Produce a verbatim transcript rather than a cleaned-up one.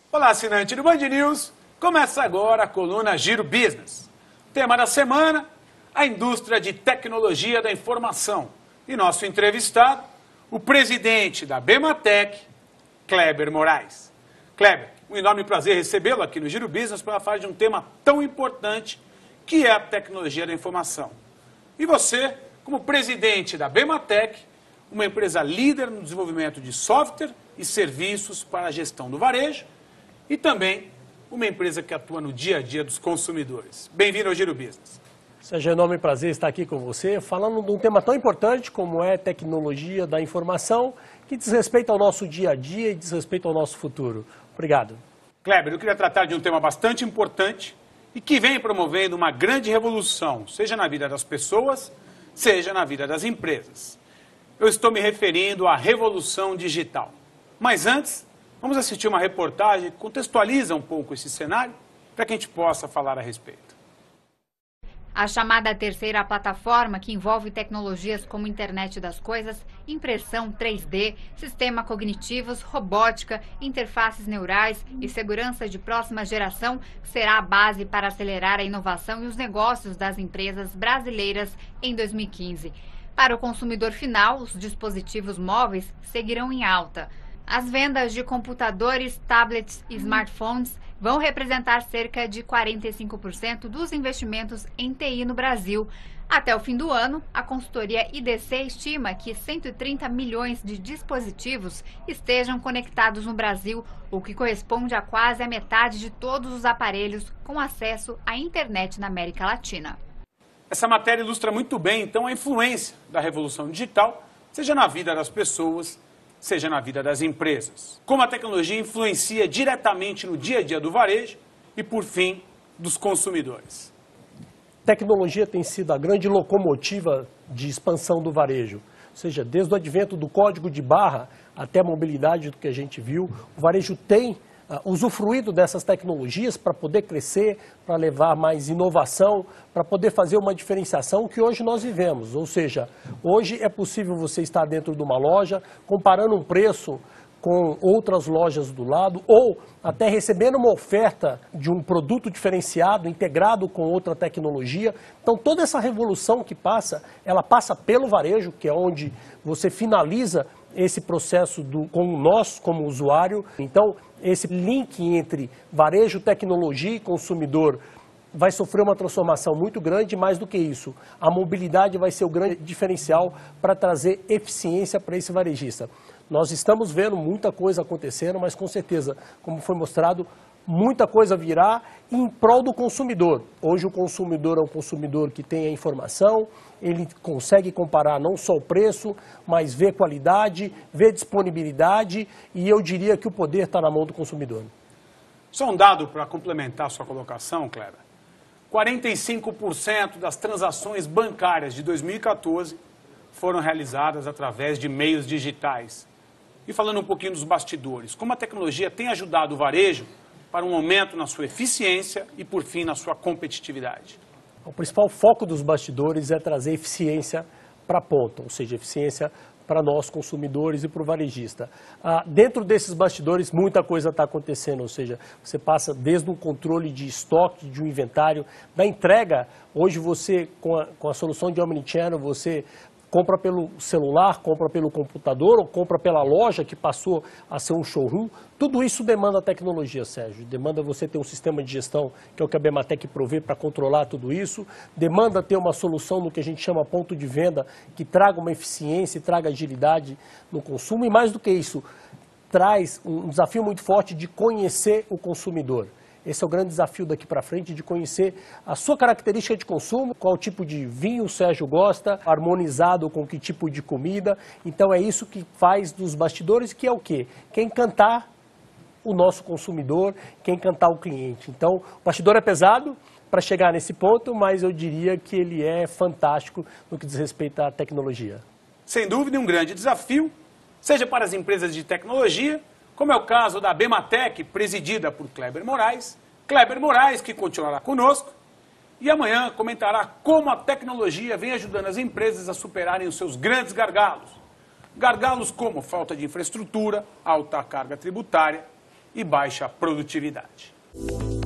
Olá, assinante do Band News. Começa agora a coluna Giro Business. Tema da semana, a indústria de tecnologia da informação. E nosso entrevistado, o presidente da Bematec, Kleber Moraes. Kleber, um enorme prazer recebê-lo aqui no Giro Business para falar de um tema tão importante que é a tecnologia da informação. E você, como presidente da Bematec, uma empresa líder no desenvolvimento de software e serviços para a gestão do varejo, e também uma empresa que atua no dia a dia dos consumidores. Bem-vindo ao Giro Business. Seja um enorme prazer estar aqui com você, falando de um tema tão importante como é tecnologia da informação, que diz respeito ao nosso dia a dia e diz respeito ao nosso futuro. Obrigado. Kleber, eu queria tratar de um tema bastante importante e que vem promovendo uma grande revolução, seja na vida das pessoas, seja na vida das empresas. Eu estou me referindo à revolução digital. Mas antes, vamos assistir uma reportagem que contextualiza um pouco esse cenário para que a gente possa falar a respeito. A chamada terceira plataforma, que envolve tecnologias como internet das coisas, impressão três D, sistema cognitivos, robótica, interfaces neurais e segurança de próxima geração, será a base para acelerar a inovação e os negócios das empresas brasileiras em dois mil e quinze. Para o consumidor final, os dispositivos móveis seguirão em alta. As vendas de computadores, tablets e smartphones vão representar cerca de quarenta e cinco por cento dos investimentos em T I no Brasil. Até o fim do ano, a consultoria I D C estima que cento e trinta milhões de dispositivos estejam conectados no Brasil, o que corresponde a quase a metade de todos os aparelhos com acesso à internet na América Latina. Essa matéria ilustra muito bem, então, a influência da revolução digital, seja na vida das pessoas, seja na vida das empresas. Como a tecnologia influencia diretamente no dia a dia do varejo e, por fim, dos consumidores. Tecnologia tem sido a grande locomotiva de expansão do varejo. Ou seja, desde o advento do código de barra até a mobilidade do que a gente viu, o varejo tem uh, usufruído dessas tecnologias para poder crescer, para levar mais inovação, para poder fazer uma diferenciação que hoje nós vivemos. Ou seja, hoje é possível você estar dentro de uma loja, comparando um preço com outras lojas do lado, ou até recebendo uma oferta de um produto diferenciado, integrado com outra tecnologia. Então, toda essa revolução que passa, ela passa pelo varejo, que é onde você finaliza esse processo do, com nós como usuário. Então, esse link entre varejo, tecnologia e consumidor vai sofrer uma transformação muito grande. Mais do que isso, a mobilidade vai ser o grande diferencial para trazer eficiência para esse varejista. Nós estamos vendo muita coisa acontecendo, mas com certeza, como foi mostrado, muita coisa virá em prol do consumidor. Hoje o consumidor é um consumidor que tem a informação, ele consegue comparar não só o preço, mas ver qualidade, ver disponibilidade, e eu diria que o poder está na mão do consumidor. Só um dado para complementar a sua colocação, Kleber. quarenta e cinco por cento das transações bancárias de dois mil e quatorze foram realizadas através de meios digitais. E falando um pouquinho dos bastidores, como a tecnologia tem ajudado o varejo para um aumento na sua eficiência e, por fim, na sua competitividade? O principal foco dos bastidores é trazer eficiência para a ponta, ou seja, eficiência para nós consumidores e para o varejista. Ah, dentro desses bastidores, muita coisa está acontecendo, ou seja, você passa desde um controle de estoque, de um inventário, da entrega. Hoje você, com a, com a solução de Omnichannel, você compra pelo celular, compra pelo computador ou compra pela loja que passou a ser um showroom. Tudo isso demanda tecnologia, Sérgio. Demanda você ter um sistema de gestão, que é o que a Bematec provê para controlar tudo isso. Demanda ter uma solução no que a gente chama ponto de venda, que traga uma eficiência e traga agilidade no consumo. E mais do que isso, traz um desafio muito forte de conhecer o consumidor. Esse é o grande desafio daqui para frente, de conhecer a sua característica de consumo, qual tipo de vinho o Sérgio gosta, harmonizado com que tipo de comida. Então é isso que faz dos bastidores, que é o quê? Que é encantar o nosso consumidor, que é encantar o cliente. Então o bastidor é pesado para chegar nesse ponto, mas eu diria que ele é fantástico no que diz respeito à tecnologia. Sem dúvida, um grande desafio, seja para as empresas de tecnologia, como é o caso da Bematec, presidida por Kleber Moraes. Kleber Moraes, que continuará conosco, e amanhã comentará como a tecnologia vem ajudando as empresas a superarem os seus grandes gargalos. Gargalos como falta de infraestrutura, alta carga tributária e baixa produtividade.